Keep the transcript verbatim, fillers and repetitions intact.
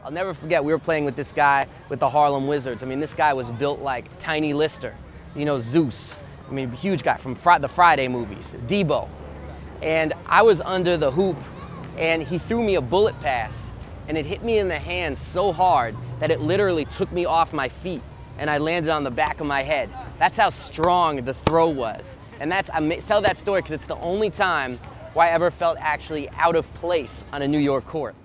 I'll never forget, we were playing with this guy with the Harlem Wizards. I mean, this guy was built like Tiny Lister, you know, Zeus. I mean, huge guy from Fri- the Friday movies, Debo. And I was under the hoop, and he threw me a bullet pass, and it hit me in the hand so hard that it literally took me off my feet, and I landed on the back of my head. That's how strong the throw was. And that's, I tell that story because it's the only time where I ever felt actually out of place on a New York court.